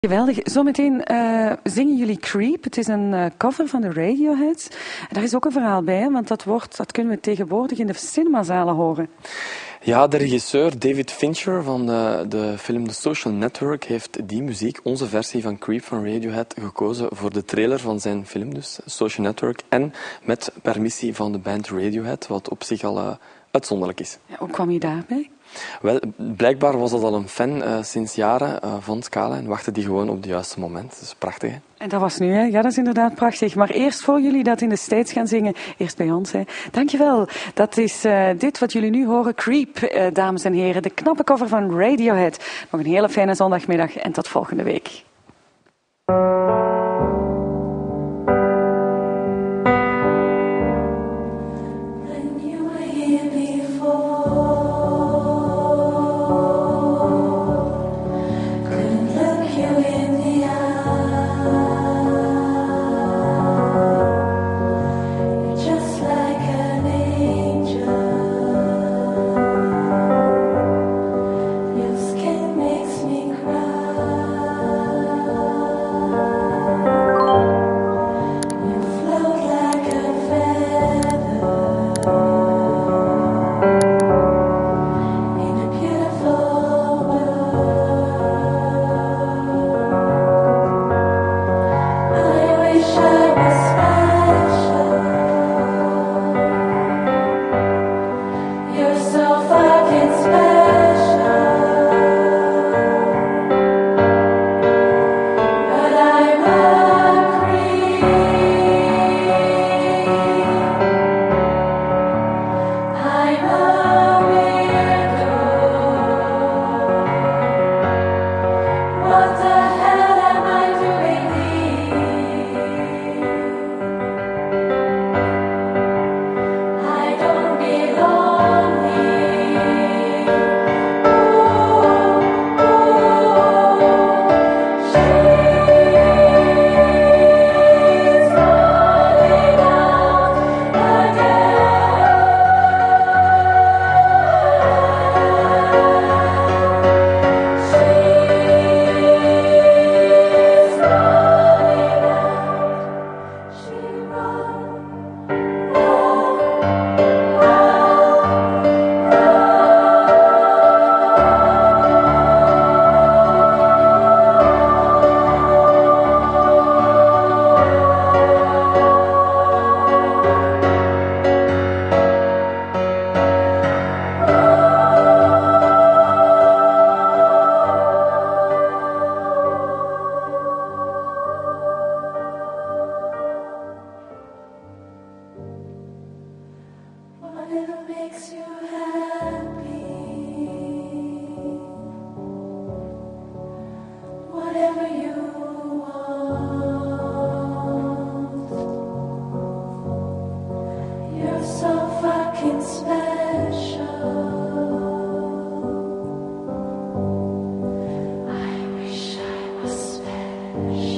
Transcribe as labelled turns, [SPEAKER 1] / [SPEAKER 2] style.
[SPEAKER 1] Geweldig. Zometeen zingen jullie Creep. Het is een cover van de Radiohead. Daar is ook een verhaal bij, hè? Want dat kunnen we tegenwoordig in de cinemazalen horen.
[SPEAKER 2] Ja, de regisseur David Fincher van de film The Social Network heeft die muziek, onze versie van Creep van Radiohead, gekozen voor de trailer van zijn film, dus Social Network, en met permissie van de band Radiohead, wat op zich al uitzonderlijk is.
[SPEAKER 1] Ja, hoe kwam je daarbij?
[SPEAKER 2] Wel, blijkbaar was dat al een fan sinds jaren van Scala en wachtte die gewoon op het juiste moment. Dat is prachtig, hè?
[SPEAKER 1] En dat was nu, hè? Ja, dat is inderdaad prachtig. Maar eerst voor jullie dat in de States gaan zingen, eerst bij ons, hè? Dankjewel. Dat is dit wat jullie nu horen, Creep, dames en heren. De knappe cover van Radiohead. Nog een hele fijne zondagmiddag en tot volgende week.
[SPEAKER 3] I wish I was special.